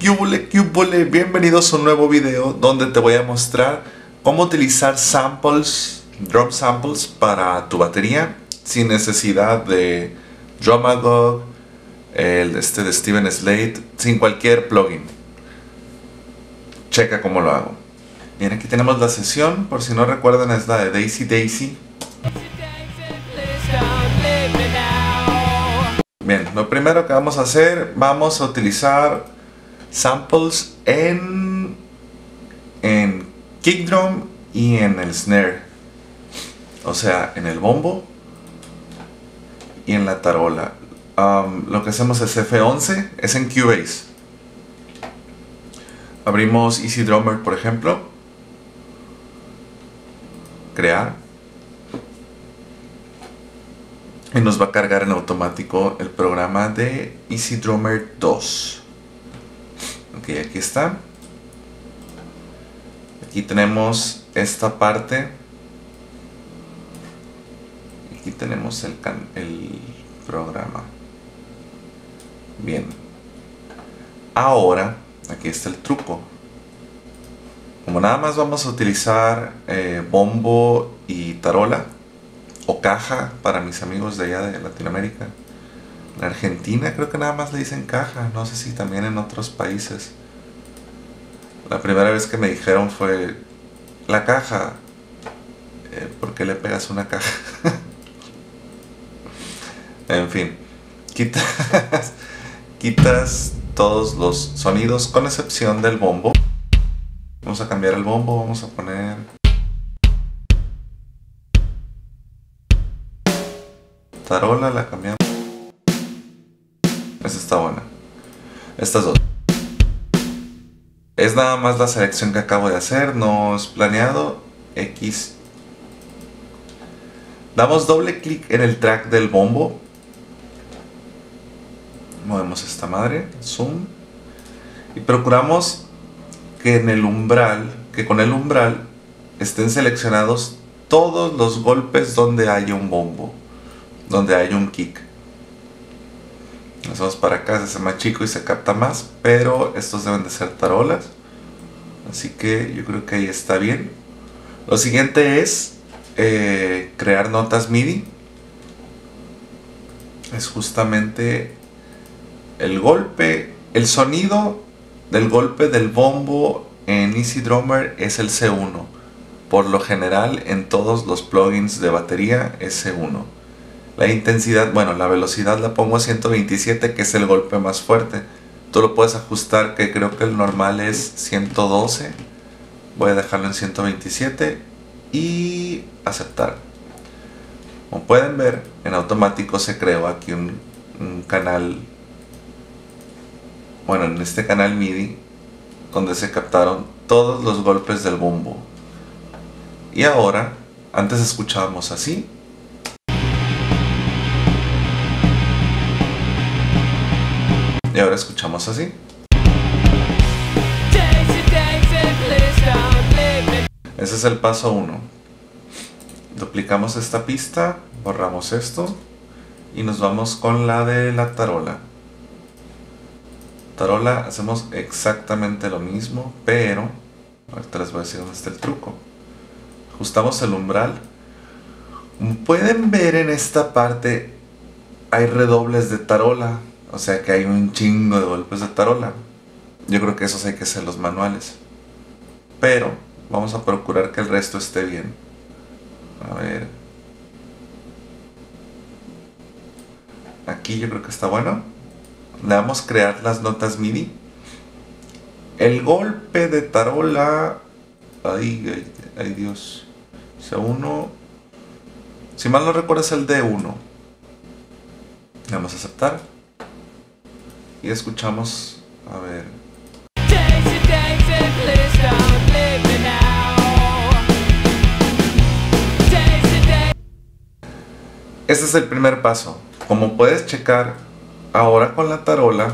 ¿Qué hubole? Bienvenidos a un nuevo video donde te voy a mostrar cómo utilizar samples, drum samples para tu batería sin necesidad de Drumagog, de Steven Slate, sin cualquier plugin. Checa cómo lo hago. Bien, aquí tenemos la sesión, por si no recuerdan es la de Daisy Daisy. Bien, lo primero que vamos a hacer, vamos a utilizar samples en kick drum y en el snare, o sea, en el bombo y en la tarola. Lo que hacemos es F11, es en Cubase. Abrimos Easy Drummer, por ejemplo, crear, y nos va a cargar en automático el programa de Easy Drummer 2. Ok, aquí está. Aquí tenemos esta parte. Aquí tenemos el programa. Bien. Ahora, aquí está el truco. Como nada más vamos a utilizar bombo y tarola, o caja para mis amigos de allá de Latinoamérica. En Argentina creo que nada más le dicen caja, no sé si también en otros países. La primera vez que me dijeron fue la caja. ¿Por qué le pegas una caja? En fin, quitas todos los sonidos con excepción del bombo. Vamos a cambiar el bombo, vamos a poner tarola, la cambiamos. Esta está buena. Estas dos. Es nada más la selección que acabo de hacer, no es planeado. X. Damos doble clic en el track del bombo. Movemos esta madre, zoom. Y procuramos que en el umbral, que con el umbral estén seleccionados todos los golpes donde haya un bombo, donde haya un kick. Hacemos para acá, se hace más chico y se capta más, pero estos deben de ser tarolas, así que yo creo que ahí está bien. Lo siguiente es crear notas MIDI. Es justamente el golpe, el sonido del golpe del bombo en Easy Drummer es el C1. Por lo general en todos los plugins de batería es C1. La intensidad, bueno, la velocidad la pongo a 127, que es el golpe más fuerte. Tú lo puedes ajustar, que creo que el normal es 112. Voy a dejarlo en 127 y aceptar. Como pueden ver, en automático se creó aquí un canal, bueno, en este canal MIDI, donde se captaron todos los golpes del bombo. Y ahora, antes escuchábamos así. Y ahora escuchamos así. Ese es el paso 1. Duplicamos esta pista, borramos esto y nos vamos con la de la tarola. Tarola hacemos exactamente lo mismo, pero ahorita les voy a decir dónde está el truco. Ajustamos el umbral. Pueden ver en esta parte hay redobles de tarola. O sea que hay un chingo de golpes de tarola. Yo creo que esos hay que hacer los manuales. Pero vamos a procurar que el resto esté bien. A ver. Aquí yo creo que está bueno. Le damos a crear las notas MIDI. El golpe de tarola. Ay Dios. C1. Si mal no recuerdo es el D1. Le vamos a aceptar. Y escuchamos, a ver. Este es el primer paso. Como puedes checar, ahora con la tarola,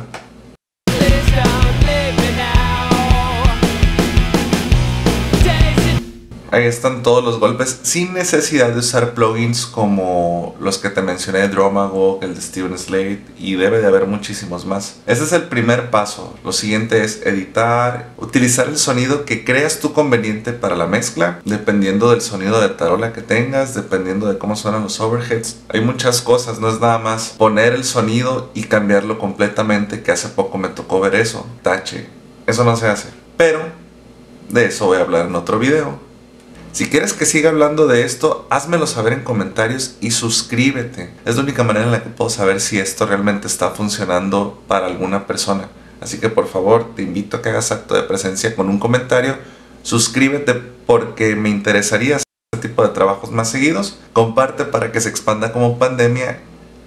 Ahí están todos los golpes sin necesidad de usar plugins como los que te mencioné, Drumagog, el de Steven Slate, y debe de haber muchísimos más. Este es el primer paso. Lo siguiente es editar, utilizar el sonido que creas tú conveniente para la mezcla, dependiendo del sonido de tarola que tengas, dependiendo de cómo suenan los overheads. Hay muchas cosas, no es nada más poner el sonido y cambiarlo completamente, que hace poco me tocó ver eso. Tache, eso no se hace. Pero de eso voy a hablar en otro video. Si quieres que siga hablando de esto, házmelo saber en comentarios y suscríbete. Es la única manera en la que puedo saber si esto realmente está funcionando para alguna persona. Así que por favor, te invito a que hagas acto de presencia con un comentario. Suscríbete porque me interesaría hacer este tipo de trabajos más seguidos. Comparte para que se expanda como pandemia.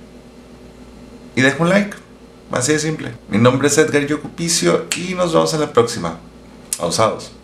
Y deja un like. Así de simple. Mi nombre es Edgar Yocupicio y nos vemos en la próxima. Ausados.